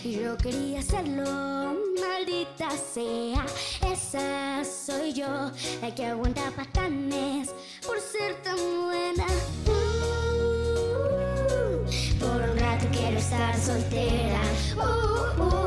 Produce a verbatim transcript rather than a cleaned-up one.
y yo quería hacerlo. Maldita sea, esa soy yo, la que aguanta patanes por ser tan buena. Uh, por un rato quiero estar soltera. Uh, uh.